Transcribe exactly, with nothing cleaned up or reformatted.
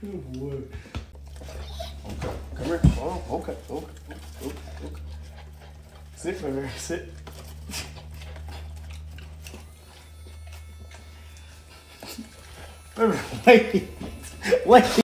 Good boy. Okay, come here. Oh, okay, okay, okay, okay. Sit, baby, sit. Wait, wait.